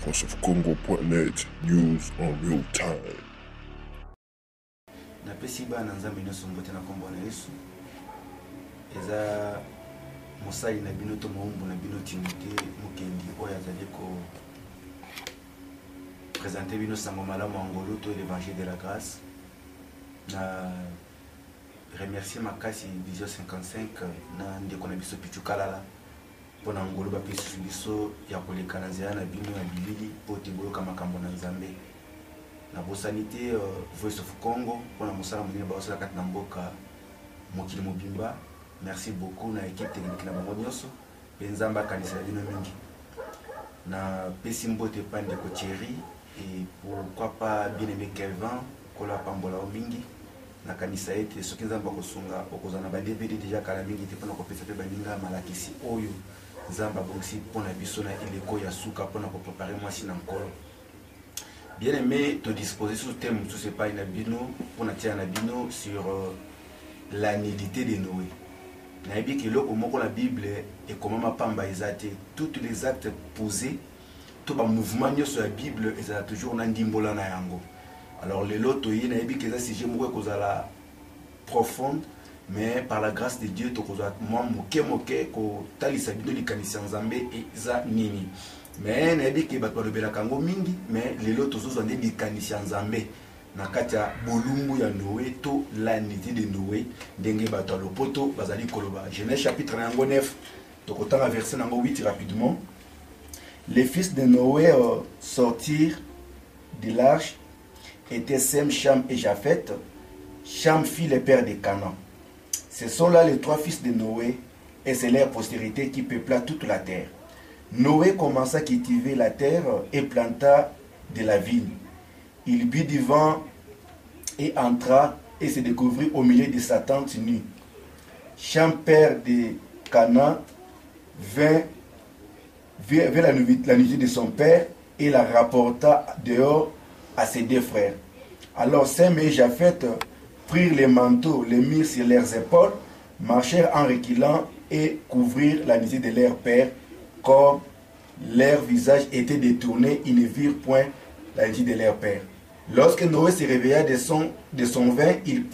voiceofcongo.net, news on real time. Na pesi ba na nzambe nyonso mbote na kombo na Yesu. Eza mosali na bino to moumbu na bino Timothée Mukendi oyo azali ko présenter bino sango malamu ngolo to l'évangile de la grâce. Na remercier makasi Vision 55 na ndeko na biso Pichu Kalala pona ngolo ba pesi biso ya koleka na nzela na bino ya bilili po teboyoka makambo na Nzambe. Na bosanité Voice of Congo pour la mosala monene ba osala kati na mboka mokili mobimba. Merci beaucoup na équipe technique na bango nyonso pe Nzamba kanisa bino mingi na pesi mbote pande ko Thierry et pourquoi pas bien-aimé Kelvin kola pambola o mingi na kanisa ete soki Nzamba kosunga okozana ba DVD déjà kala mingi te pona ko pesa pe baninga malakisi oyo Nzamba bongisi pona biso na eleko ya suka pona ko préparer moi sina nkolo. Bien-aimé, te disposer sur le thème, tout c'est pas une abino, pour nattirer un abino sur la nudité de Noé. Naïbi que l'eau comment la Bible et comment ma pamba exate, tous les actes posés, tout le mouvement sur la Bible, ils ont toujours un dimbola na yango. Alors les lots, naïbi que ça si j'ai mouru cause à la profonde, mais par la grâce de Dieu, tu cause à moi moke ko tali sabino li kanisi Nzambe et za nini. Mais nabi ke bato balobela kango mingi mais lelo tozozo nde likanisi ya Nzambe na kati ya bolumbu ya Noé to la nudité de Noé ndenge bato lopoto bazali koloba. Genèse chapitre 9 tokotanga verset nango 8 rapidement. Les fils de Noé sortirent de l'arche étaient Sem, Cham et Japheth. Cham fit le père de Canaan. Ce sont là les trois fils de Noé et c'est leur postérité qui peupla toute la terre. Noé commença à cultiver la terre et planta de la vigne. Il but du vent et entra et se découvrit au milieu de sa tente nue. Cham, père de Canaan, vint la nudité de son père et la rapporta dehors à ses deux frères. Alors Sem et Japheth prirent les manteaux, les mirent sur leurs épaules, marchèrent en reculant et couvrirent la nudité de leur père. Comme leur visage était détourné, ils ne virent point la nudité de leur père. Lorsque Noé se réveilla de son vin,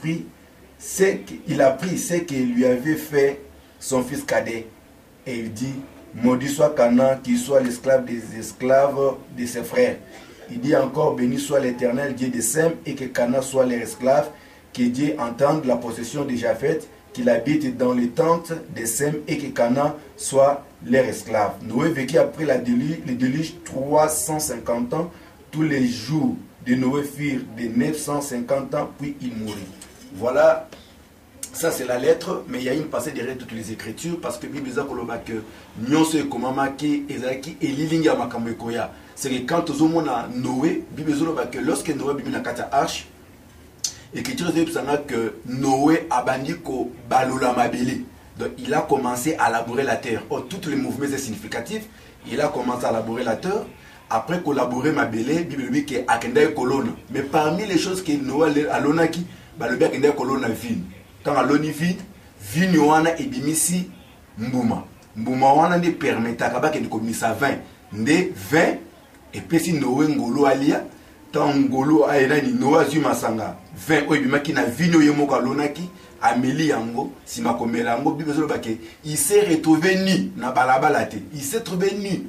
il apprit ce que lui avait fait son fils cadet. Et il dit, maudit soit Canaan, qu'il soit l'esclave des esclaves de ses frères. Il dit encore, béni soit l'Éternel, Dieu de Sem, et que Canaan soit leur esclave, que Dieu entende la possession de Japheth, qu'il habite dans les tentes de Sem, et que Canaan soit leur esclave. Noé vécut après le déluge 350 ans. Tous les jours de Noé furent de 950 ans, puis il mourut. Voilà, ça c'est la lettre, mais il y a une passée derrière toutes les écritures, parce que la Bible dit que Nyonso et Komamaki Ezaki et Lilinga Makamekoya. C'est que quand on a Noé, la Bible dit que lorsque Noé vit dans la arche, l'écriture dit que Noé a banni ko balola mabeli. Donc il a commencé à labourer la terre. Oh, tous les mouvements sont significatifs. Il a commencé à labourer la terre. Après collaborer ma belé, la Bible dit qu'il a une colonne. Mais parmi les choses que Noé a l'onaki, le bien qu'il a une colonne vigne. Quand à l'oni vigne wana et bimisi mbuma. Mbuma wana ne permet à kabaki de comisa vin. Nde vin et puis si Noé ngolo alia, tant ngolo aena ni Noé zumasanga. Vin oibimaki na vigne yemoka l'onaki. Amélie Yango, si ma comélango, il s'est retrouvé nu na balabalate. Il s'est trouvé nu.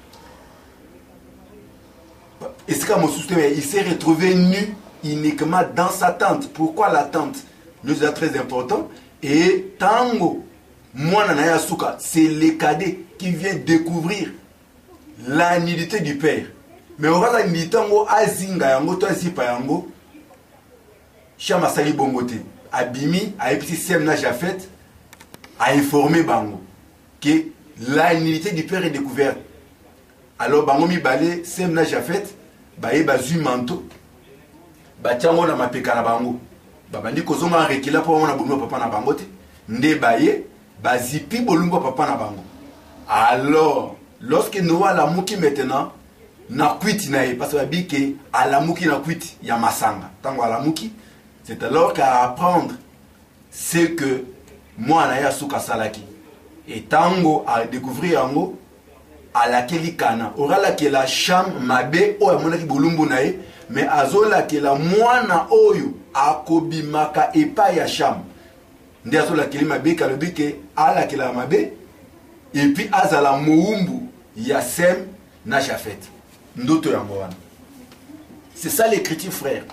Est-ce que il s'est retrouvé nu uniquement dans sa tente? Pourquoi la tente? Nous est très important. Et Tango, moi Nanaya Souka, c'est le cadet qui vient découvrir la nudité du père. Mais on va la nudité Tango Azinga Yango, toi Zipa Yango, Chama Sali Bongote. Abimi, a petit Sem na Japheth, a informé Bango que la nudité du père est découverte. Alors Bango mi balé, Sem na Japheth, baé bazu manto, batiango na mapeka na Bango. Babandi kozonga rekila po na bolumba papa na Bango te. Nde baye, bazipi bolumba papa na Bango. Alors, lorsque Noah la mouki maintenant, na kwiti na ye, parce que babi que à la mouki na kwiti, ya masanga. Tango à la mouki, c'est alors qu'à apprendre ce que moi Naya Souka Salaki et Tango à découvrir Ango alakeli kana orala ke la Cham mabe oyo amonaki bolumbu na ye mais azola ke la mwana oyo akobimaka epai ya Cham nde azola keli mabe kalobi ke ala ke la mabe et puis azala moumbu ya Sem na Japhet ndoto yango wana. C'est ça l'écriture, frère.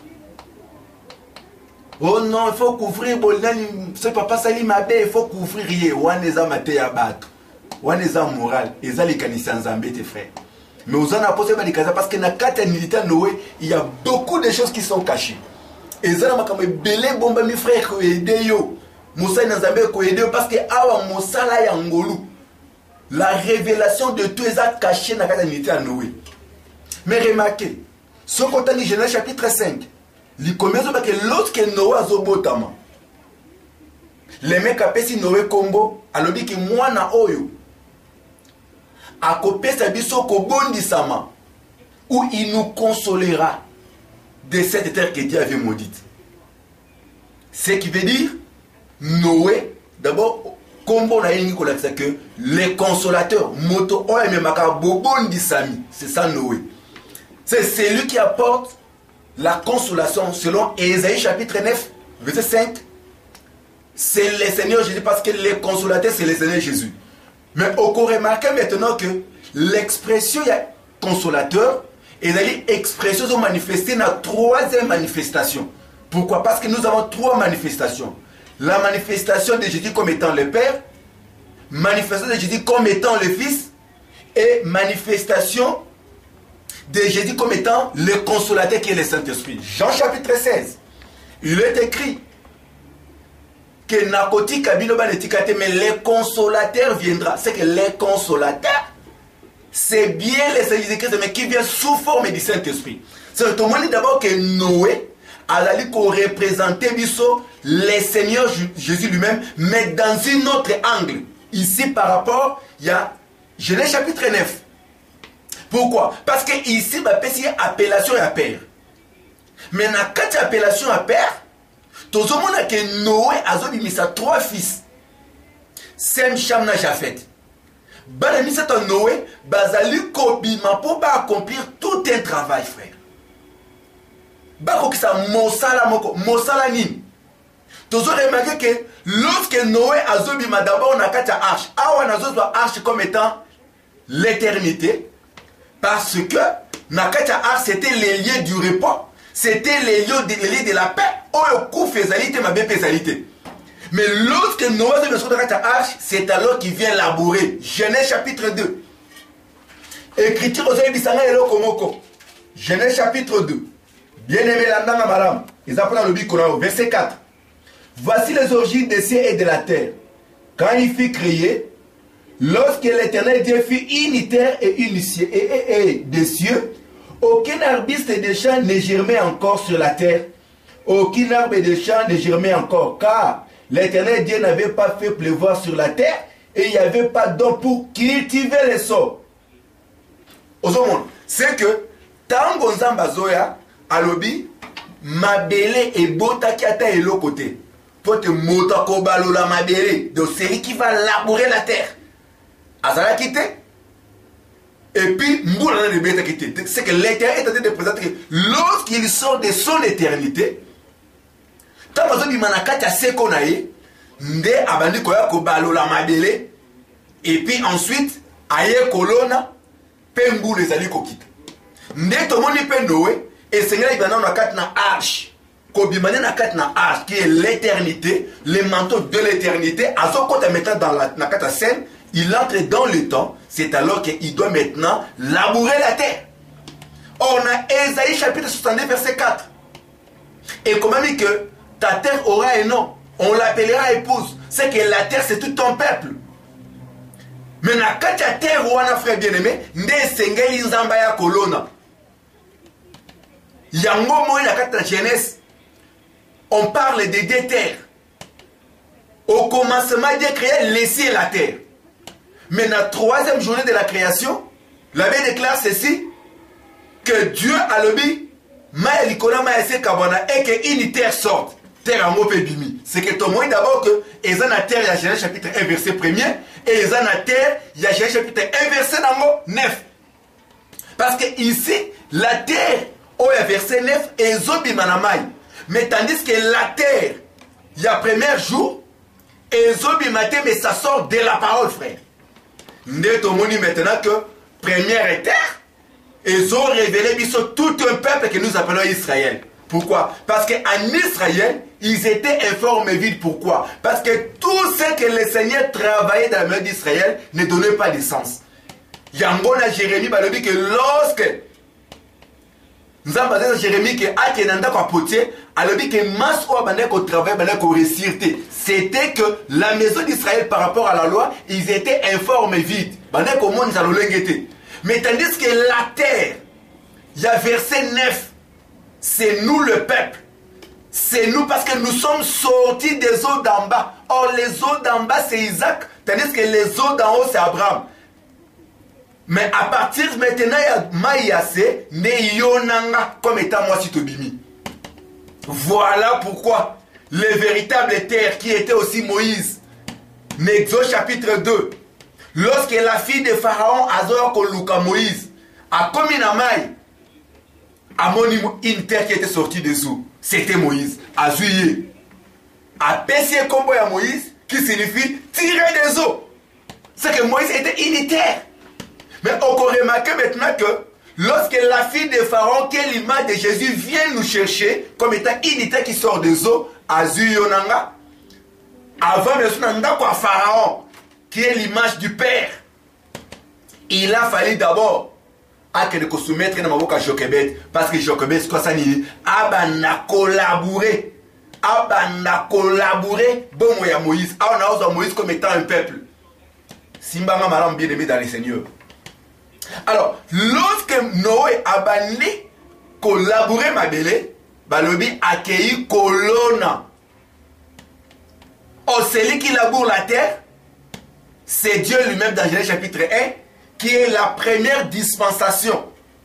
Oh non, il faut couvrir ce papa sali mabe, il faut couvrir waneza mate ya bato. Waneza moral, eza les kanisa nzambe tes frères. Mais aux en apôtres pas dikaza parce que na kata militaire Noé, il y a beaucoup de choses qui sont cachées. Eza na makambo belé bomba mi frère ko aider yo. Musa nzambe ko aider parce que awa mosala ya ngolu. La révélation de tout eza caché na kata militaire Noé. Mais remarquez, ce qu'on a dit Genèse chapitre 5, il commence à dire que lorsque Noé a zobotama, les mecs a pesi Noé Kombo, alors dit que moi na oyo, a copé sa biso kobondi sama, où il nous consolera de cette terre que Dieu avait maudite. Ce qui veut dire, Noé, d'abord, Kombo na yingi kolakisa que les consolateurs, moto oya memaka bobondi sami, c'est ça Noé. C'est celui qui apporte la consolation selon Ésaïe chapitre 9, verset 5. C'est le Seigneur Jésus parce que les consolateurs, c'est le Seigneur Jésus. Mais on peut remarquer maintenant que l'expression consolateur est l'expression de manifester dans la troisième manifestation. Pourquoi? Parce que nous avons trois manifestations. La manifestation de Jésus comme étant le Père, manifestation de Jésus comme étant le Fils et manifestation de Jésus comme étant le consolateur qui est le Saint-Esprit. Jean chapitre 16, il est écrit que Nakoti Kabino Banetikate, mais le consolateur viendra. C'est que le consolateur, c'est bien le Saint-Jésus-Christ, mais qui vient sous forme du Saint-Esprit. C'est tout le monde d'abord que Noé a allé représenter le Seigneur Jésus lui-même, mais dans un autre angle. Ici, par rapport, il y a Genèse chapitre 9. Pourquoi? Parce que ici, il y a une appellation à père. Mais dans cette appellation à père, tout le monde a que Noé a mis sa trois fils. Sem, Cham, na Japhet. Bana mis à Noé, bazali kobima pour accomplir tout un travail, frère. Bako kisa mosala moko, mosala nini. Tout le monde a remarqué que lorsque Noé a zobima d'abord on a quatre arches. Awa na zozwa arche comme étant l'éternité. Parce que Nakata Ar, c'était les lieux du repos, c'était les lieux de la paix. Mais lorsque Noé de Nakata Ar, c'est alors qu'il vient labourer. Genèse chapitre 2. Écriture aux Bisanga et Lokomoko. Genèse chapitre 2. Bien-aimé Landanga Madame. Ils appellent le Bikorao. Verset 4. Voici les origines des cieux et de la terre. Quand il fut créé, lorsque l'Éternel Dieu fit une terre et des cieux, aucun arbuste de champ ne germait encore sur la terre, aucun arbre de champ ne germait encore, car l'Éternel Dieu n'avait pas fait pleuvoir sur la terre et il n'y avait pas d'eau pour cultiver les sols. C'est que Tango Nzamba Zoya, alobi, mabele et bota kiata et l'autre côté. Pour te motako balola mabele, donc c'est lui qui va labourer la terre. Azala quitté. Et puis, c'est que l'Éternel est en train de présenter que lorsqu'il sort de son éternité, et puis ensuite, aye kolona, pembu les ali kokita. Nde tomoni pendowe, et Seigneur il va dans la carte na arche. Kobimane na carte na arche, qui est l'éternité, le manteau de l'éternité, à son côté maintenant dans la carte scène. Il entre dans le temps, c'est alors qu'il doit maintenant labourer la terre. On a Ésaïe chapitre 62 verset 4. Et comment dit que ta terre aura un nom, on l'appellera épouse. C'est que la terre c'est tout ton peuple. Mais quand ta terre ou un frère bien-aimé, nde sengeli nzamba ya kolona. Yango moi la carte Genèse, on parle de deux terres. Au commencement, Dieu créait les cieux et la terre. Mais dans la troisième journée de la création, la Bible déclare ceci, que Dieu a le dit, et que une terre sorte, terre à mauvais bimi. c'est que tout le monde d'abord que ils ont la terre, il y a Genèse chapitre 1 verset 1er, et ils ont la terre, il y a Genèse chapitre 1 verset 9. Parce que ici, la terre, il y a verset 9, et ils ont bimanamai. Mais tandis que la terre, il y a premier jour, et ils ont bimaté, mais ça sort de la parole, frère. Nous avons maintenant que première terre, ils ont révélé tout un peuple que nous appelons Israël. Pourquoi? Parce qu'en Israël, ils étaient informés vides. Pourquoi? Parce que tout ce que le Seigneur travaillait dans la main d'Israël ne donnait pas de sens. Yangona Jérémie a dit que lorsque nous avons dit Jérémie que Akenanda Kapotier a dit que masse ou abandonné travail c'était que la maison d'Israël par rapport à la loi, ils étaient informés vides. Mais tandis que la terre, il y a verset 9. C'est nous le peuple. C'est nous parce que nous sommes sortis des eaux d'en bas. Or, les eaux d'en bas, c'est Isaac. Tandis que les eaux d'en haut, c'est Abraham. Mais à partir de maintenant, il y a Maïase, ne Yonanga, comme étant moi Sitobimi. Voilà pourquoi les véritables terres qui étaient aussi Moïse. Exode chapitre 2. Lorsque la fille de Pharaon, Azor Koluka Moïse, a commis la maille, à une terre qui était sortie dessous. C'était Moïse. Azuye. A Pessier Combo à Moïse, qui signifie tirer des eaux. C'est que Moïse était unitaire. Mais on peut remarquer maintenant que lorsque la fille de Pharaon, qui est l'image de Jésus, vient nous chercher comme étant unitaire qui sort des eaux, Azuye Yonanga, avant de Pharaon, qui est l'image du Père, il a fallu d'abord que de soumettre dans ma Jochebed, parce que Jochebed, c'est quoi ça? Abana collaborer. Abana collaborer. Bon, il y a Moïse. On a Moïse comme étant un peuple. Simba Malam bien aimé dans les seigneurs. Alors, lorsque Noé a banni collaborer ma belle, Balobi accueilli colonna. Oh, celui qui laboure la terre, c'est Dieu lui-même dans Genèse chapitre 1. Qui est la première dispensation.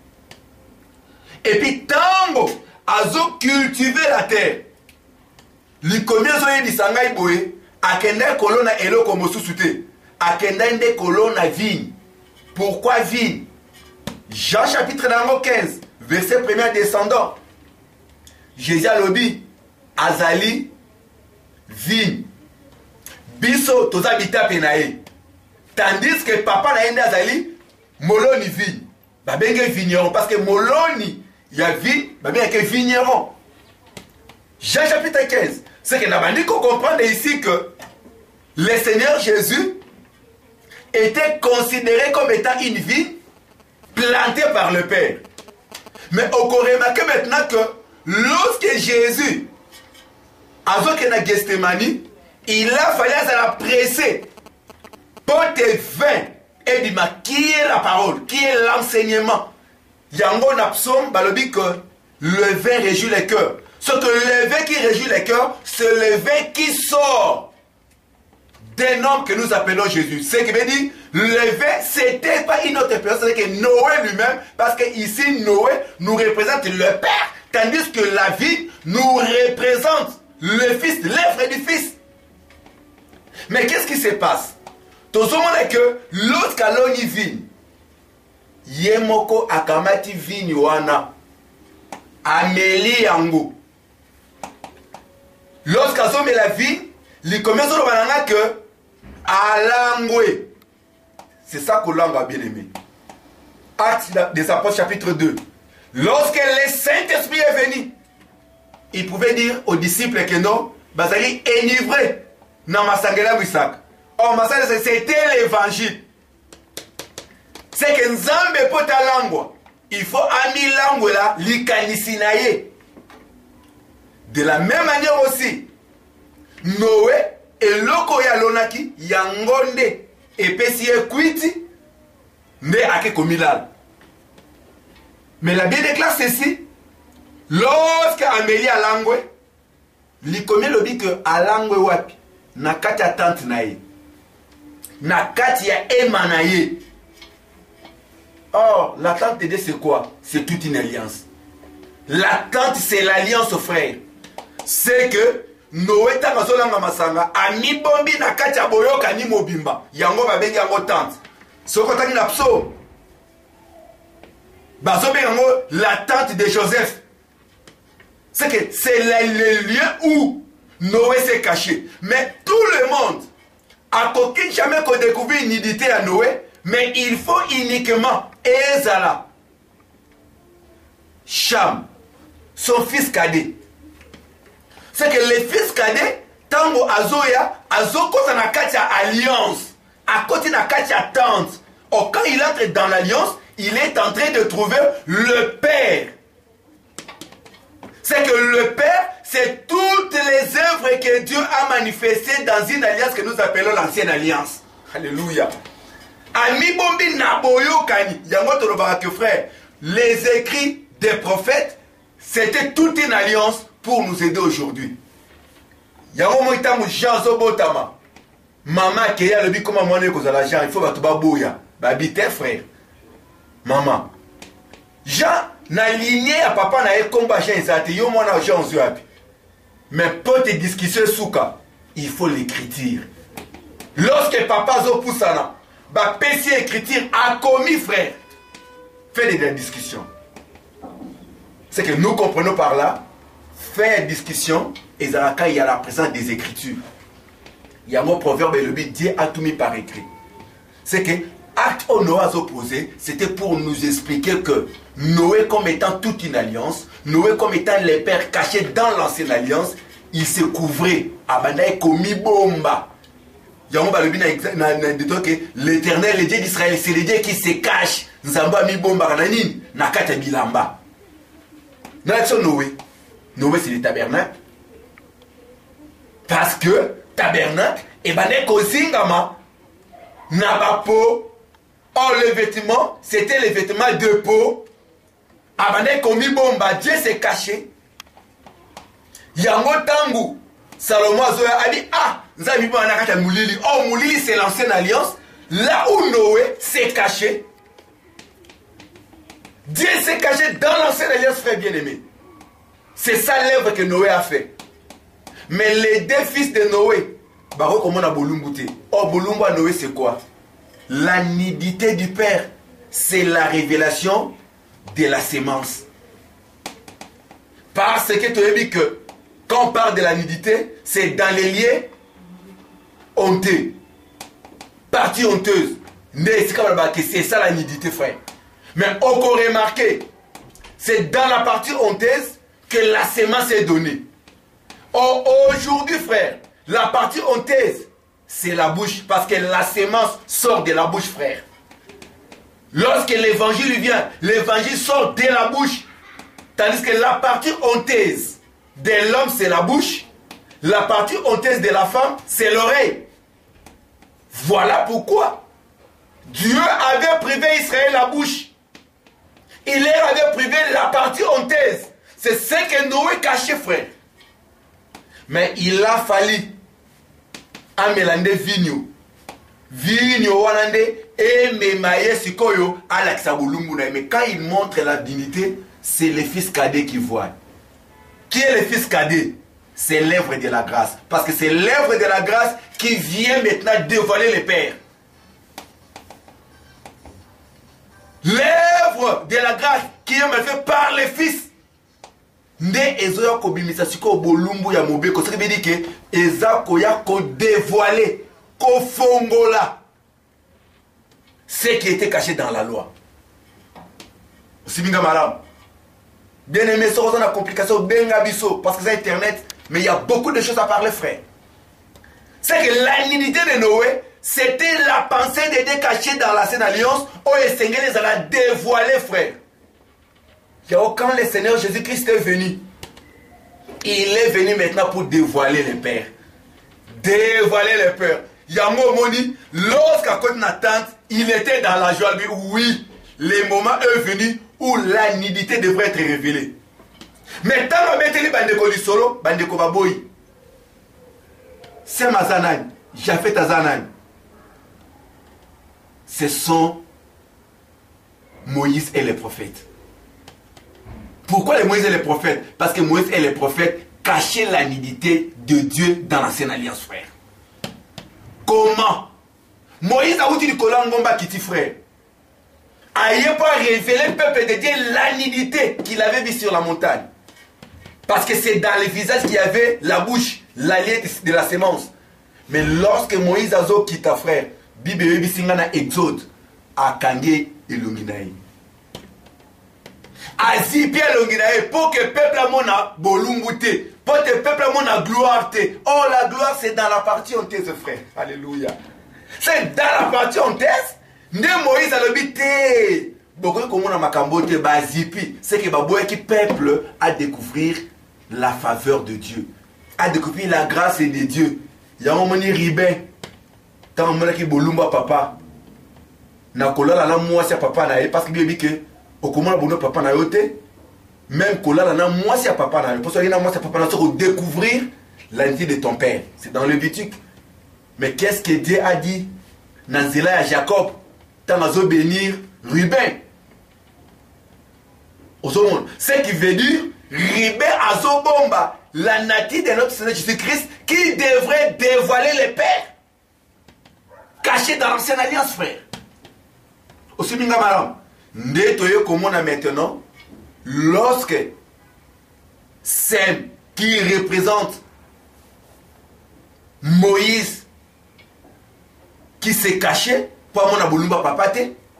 Et puis, tango, azo cultiver la terre. Li combien zo yedi sangai boye, akenda kolona elo komo susute. Akenda nde kolona vigne. Pourquoi vigne? Jean chapitre 15, verset 1er descendant. Jésus a lobi, azali, vigne. Biso tozabita penae. Tandis que papa n'a pas azali, moloni vigne. Bah bien que vigneron, parce que moloni, il y a vigne, bah bien que vigneron. Jean chapitre 15, c'est que nous comprendre ici que le Seigneur Jésus était considéré comme étant une vigne plantée par le Père. Mais on peut remarquer maintenant que lorsque Jésus a vu dans Gethsemane, il a fallu la presser. Porte vin et dit qui est la parole, qui est l'enseignement. Yango Napsom balobi que le vin réjouit les cœurs. Ce que le vin qui réjouit les cœurs, c'est le vin qui sort d'un homme que nous appelons Jésus. Ce qui veut dire, le vin, c'était pas une autre personne, c'est que Noé lui-même, parce que ici Noé nous représente le Père, tandis que la vie nous représente le Fils, l'œuvre du Fils. Mais qu'est-ce qui se passe? Tout ce monde est que lorsqu'alon y vigne, Yemoko akamati vigne wana, ameli yango. Lorsqu'alon met la vigne, il commence à dire que alangwe. C'est ça que l'on a bien aimé. Actes des Apôtres chapitre 2. Lorsque le Saint-Esprit est venu, il pouvait dire aux disciples que non, bazali enivré dans Masangela Wissak. Oh, c'était l'évangile. C'est que Nzambe pota langwa. Il faut ami langwa là, likanisinaye. De la même manière aussi, Noé et loko ya lonaki, yangonde, et pesi ekwiti, mais ake komilal. Mais la Bible déclare ceci, lorsque Amélie a langwe, l'ikomi le dit que a langwe wapi, na kati ya tante naye. Na kati ya ema naye. Or, l'attente de Dieu c'est quoi? C'est toute une alliance. L'attente c'est l'alliance, frère. C'est que Noé tanga zolanga masanga ami bombi na kati ya boyoka ni mobimba yango babengi yango tente soko tangi na psaume bazobenga yango la tente de Joseph. C'est que c'est le lieu où Noé s'est caché. Mais tout le monde a aucun jamais qu'on découvre une nudité à Noé, mais il faut uniquement Ezala, Cham, son fils cadet. C'est que les fils cadets, tango azoya, azoko na katia alliance, à côté na katia tente. Or quand il entre dans l'alliance, il est en train de trouver le père. C'est que le Père, c'est toutes les œuvres que Dieu a manifestées dans une alliance que nous appelons l'ancienne alliance. Alléluia. Ami bombi naboyo kani. Yango tolobaka que frère, les écrits des prophètes, c'était toute une alliance pour nous aider aujourd'hui. Yango moitamu Jean Zobotama. Maman qui a le but comme moi ne cause la Jean, il faut batuba boya. Babite frère. Maman. Jean na lignée à papa na combat Jean ezate yo mona Jean zuapi. Mais pour te discuter souka, il faut l'écriture. Lorsque papa zo poussana, ba pesi écriture a commis frère. Fait des discussions. C'est que nous comprenons par là, faire discussion et zaraka il y a la présence des écritures. Il y a mon proverbe et le but Dieu a tout mis par écrit. C'est que acte au Noé opposé, c'était pour nous expliquer que Noé comme étant toute une alliance, Noé comme étant les pères cachés dans l'ancienne alliance, il se couvrait. Abandai komi bomba. L'Éternel, le Dieu d'Israël, c'est le Dieu qui se cache. Nzamba mi bomba kananin nakata bilamba. Nacho Noé. Noé c'est le tabernacle. Parce que tabernacle, et bane kozingama nabapo. Or le vêtement, c'était le vêtement de peau. Abane komi bomba, Dieu s'est caché. Yango tangu, Salomon a dit, ah, nzami bo anakata moulili. Oh, moulili c'est l'ancienne alliance. Là où Noé s'est caché. Dieu s'est caché dans l'ancienne alliance, frère bien-aimé. C'est ça l'œuvre que Noé a fait. Mais les deux fils de Noé, baro comment on a bolumbuté. Oh, bolumba Noé c'est quoi? La nudité du Père, c'est la révélation de la sémence. Parce que tu as dit que quand on parle de la nudité, c'est dans les liens honteux. Partie honteuse. C'est ça la nudité, frère. Mais on peut remarquer, c'est dans la partie honteuse que la sémence est donnée. Aujourd'hui, frère, la partie honteuse, c'est la bouche, parce que la sémence sort de la bouche, frère. Lorsque l'évangile vient, l'évangile sort de la bouche. Tandis que la partie honteuse de l'homme, c'est la bouche. La partie honteuse de la femme, c'est l'oreille. Voilà pourquoi Dieu avait privé Israël la bouche. Il leur avait privé la partie honteuse. C'est ce que Noé cachait, frère. Mais il a fallu amelande vigno. Vigno walande et memaye sikoyo à l'axabulumuna. Mais quand il montre la dignité, c'est le fils cadet qui voit. Qui est le fils cadet? C'est l'œuvre de la grâce. Parce que c'est l'œuvre de la grâce qui vient maintenant dévoiler le Père. L'œuvre de la grâce qui est faite par le Fils. Nde ezoya kobimisa siko bolumbu ya mobeko. Ce qui veut dire que eza koya ko dévoiler, ko fongola ce qui était caché dans la loi. Siminga malam. Bien aimé, ça a une complication benga biso parce que c'est internet, mais il y a beaucoup de choses à parler, frère. C'est que l'animité de Noé, c'était la pensée de Dieu cachée dans la Sainte Alliance, où le Seigneur les a dévoilés, frère. Quand le Seigneur Jésus-Christ est venu, il est venu maintenant pour dévoiler le Père. Dévoiler le Père. Yango Moni, lorsqu'à côté de Nathan, il était dans la joie. Oui, le moment est venu où la nudité devrait être révélée. Mais tant que mettez les bandeko du solo, bandeko baboy. C'est Mazanan, Japhet Azanan. Ce sont Moïse et les prophètes. Pourquoi les Moïse et les prophètes? Parce que Moïse et les prophètes cacher la nudité de Dieu dans l'ancienne alliance, frère. Comment? Moïse a outil du colon Ngomba Kiti, frère. A eu pas révélé le peuple de Dieu la nudité qu'il avait vue sur la montagne. Parce que c'est dans le visage qu'il y avait la bouche, l'allié de la sémence. Mais lorsque Moïse a zo kita, frère, Bible Singana Exode, a kangé et l'onginaï. A zipi à l'onginaï pour que le peuple a mona bolungute, pour que le peuple a mona gloire. Oh, la gloire, c'est dans la partie honteuse, frère. Alléluia. C'est dans la partie honteuse. Ne Moïse a l'habité. Beaucoup comme on a makambote, bazipi. C'est que le peuple a découvrir la faveur de Dieu, a découvrir la grâce de Dieu. Il y a un moment ribé. Tant on qui bolumba papa. Na kola la moi c'est papa na parce que bien dit que au comment la bono papa na yote. Même kola la moi c'est papa na. Pour ça il y a moi c'est papa na pour découvrir l'identité de ton père. C'est dans le Levitique. Mais qu'est-ce que Dieu a dit dans Zéla à Jacob? Tant à bénir Ruben. Au monde. Ce qui veut dire Ruben à Zobomba, la nature de notre Seigneur Jésus-Christ qui devrait dévoiler les pères cachés dans l'ancienne alliance, frère. Aussi bien maram. Netoye comme on a maintenant, lorsque Sem qui représente Moïse qui s'est caché pour mon aboulumba papate,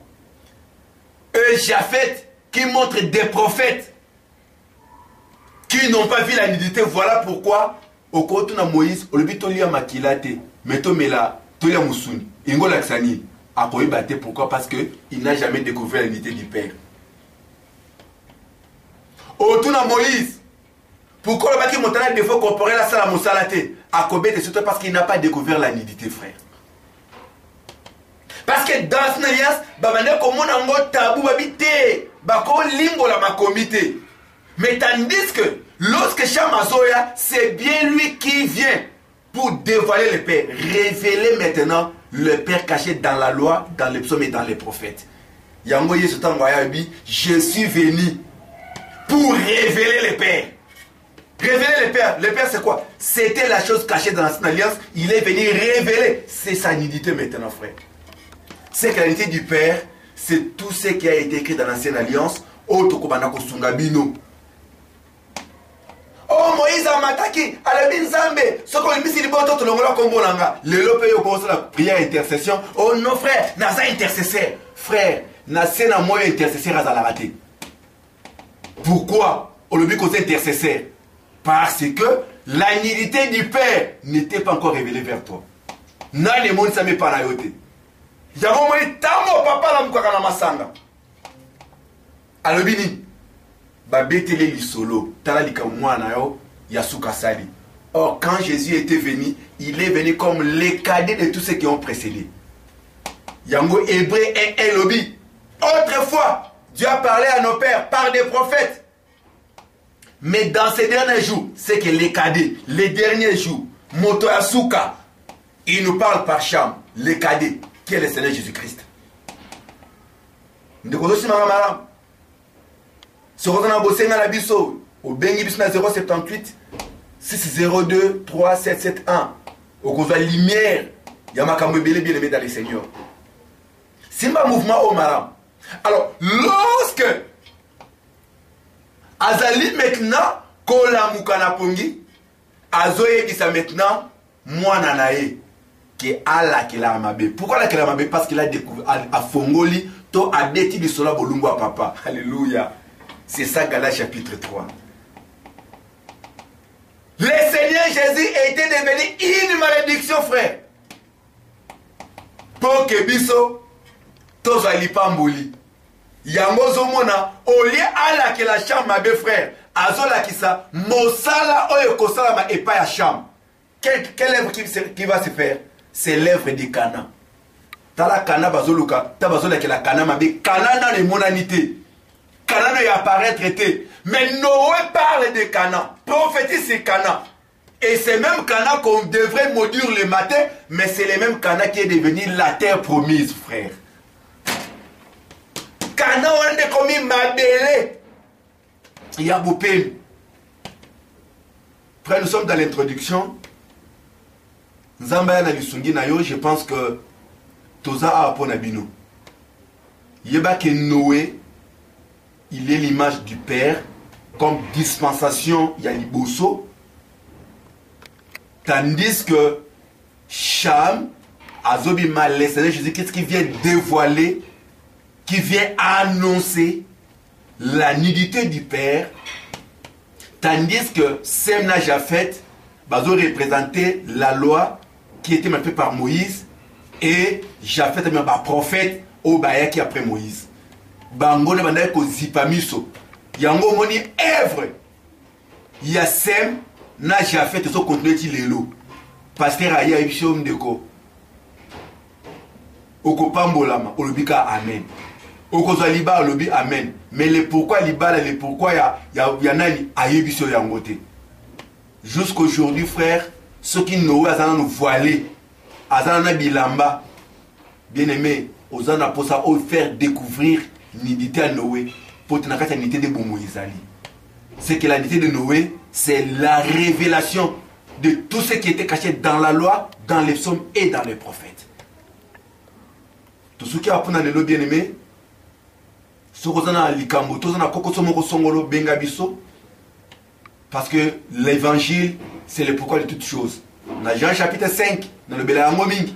et Japhet qui montre des prophètes qui n'ont pas vu la nudité. Voilà pourquoi au côté de Moïse, au lieu de makilate, mettons mela, tolia musuni, ingola ksani, a koyi bate. Pourquoi? Parce que il n'a jamais découvert la nudité du Père. Autour de Moïse, pourquoi le baki montana des fois corporel la salle à Moussalate, a kobete surtout parce qu'il n'a pas découvert la nudité, frère. Parce que dans cette alliance, babane comme on a un tabou babite, bako limbo la makomite. Mais tandis que lorsque Chamazoya, c'est bien lui qui vient pour dévoiler le Père, révéler maintenant le Père caché dans la loi, dans les psaumes et dans les prophètes. Yango Yesutan Wayabi, je suis venu pour révéler le Père. Révéler le Père. Le Père c'est quoi? C'était la chose cachée dans l'ancienne alliance. Il est venu révéler. C'est sa nudité maintenant, frère. C'est que la nudité du Père, c'est tout ce qui a été écrit dans l'ancienne alliance. Autre Kobanako Sungabino. Oh Moïse a mataki, alabi nzambe, ce qu'on lui dit c'est bon tout le monde combo langa. Le lope yo commence la prière intercession. Oh non frère, naza intercesseur. Frère, na sena moi intercesseur à la raté. Pourquoi? On le dit qu'on est intercesseur. Parce que la nudité du Père n'était pas encore révélée vers toi. Na le monde ça me pas la yote. Yamo moi tamo papa la mukaka na masanga. Alobini. Babetele li solo, tala lika mwana yo, yasuka sali. Or, quand Jésus était venu, il est venu comme les cadets de tous ceux qui ont précédé. Yango Hébreu 1 lobby. Autrefois, Dieu a parlé à nos pères par des prophètes. Mais dans ces derniers jours, c'est que les cadets, les derniers jours, Moto Yasuka, il nous parle par Cham, les cadets, qui est le Seigneur Jésus-Christ. Si vous avez bossé dans la biso, au Bengi Bisna 078 602 3771, au Goza Lumière, Yamakambo Bele bien aimé dans les Seigneurs. Simba mouvement au Maram. Alors, lorsque Azali maintenant, Kola Mukana Pongi, Azoye Bisa maintenant, moi Nanae, qui est Allah qui l'a amabé. Pourquoi la amabé? Parce qu'il a découvert à Fongoli, to a déti du sola bolungo à papa. Alléluia. C'est ça, Galates chapitre 3. Le Seigneur Jésus était devenu une malédiction, frère. Pour que biso, tous ali pamboli. Yangozo mona, au lieu à la que la chambre, ma belle frère, azola qui ça, mosala oyo kosala ma epa ya chambre. Quelle œuvre qui va se faire? C'est l'œuvre de Cana. Tala Cana bazoluka, ta bazola que la Cana ma belle, Cana dans les monanités. Cana ne apparaît traité. Mais Noé parle de Cana. Prophétise c'est Cana. Et c'est même Cana qu'on devrait maudire le matin. Mais c'est le même Cana qui est devenu la terre promise, frère. Cana on est comme Mabélé. Il y a beaucoup. Frère, nous sommes dans l'introduction. Nzamba na lisungi na yo, je pense que Toza a Ponabino. Yeba que Noé, il est l'image du Père, comme dispensation, il y a Liboso. Tandis que Cham, Azobi Malé, c'est Jésus qu'est-ce qui vient dévoiler, qui vient annoncer la nudité du Père. Tandis que Semna Japhet, Bazo représentait la loi qui était faite par Moïse et Japhet est un prophète au Baya qui après Moïse. Bango ne bandai ko zipamiso. Yango moni œuvre. Il y a Sem na Japhet to continuer ti lelo. Pasteur Aya Ibishom Ndeko. Oko pambolama, olobika amen. Oko zaliba olobi amen. Mais le pourquoi libala, le pourquoi ya nani ayebiso yangote. Jusqu'aujourd'hui, frère, ceux qui nous ont voilé, azana bilamba, bien aimé, ozana pour ça faire découvrir l'unité à Noé, pour te nakata l'unité de Bomoïsali. C'est que l'unité de Noé, c'est la révélation de tout ce qui était caché dans la loi, dans les psaumes et dans les prophètes. Tout ce qui a appris dans le bien aimé, ce qu'on a likambo, tout ça na koko somo songolo bengabiso. Parce que l'évangile, c'est le pourquoi de toutes choses. Dans Jean chapitre 5, dans le Bélaangoming,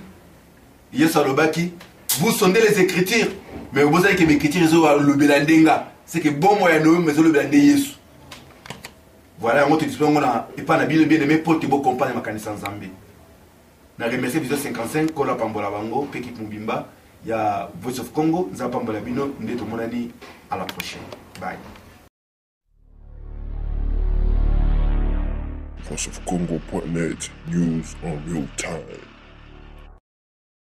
vous sondez les Écritures, mais vous savez que les Écritures sont le Bélandenga. C'est que bon moyen de mais le Bélandé Yesu. Voilà, on te dit qu'on a et pas la Bible bien aimé pour te comprendre ma connaissance Zambie. Na remercier Vision 55, Kola Pambola Bango, Pekit Mubimba, il y a Voice of Congo, Zapambola Bino, Ndeto Monani, à la prochaine. Bye. VoiceOfCongo.net, news on real time.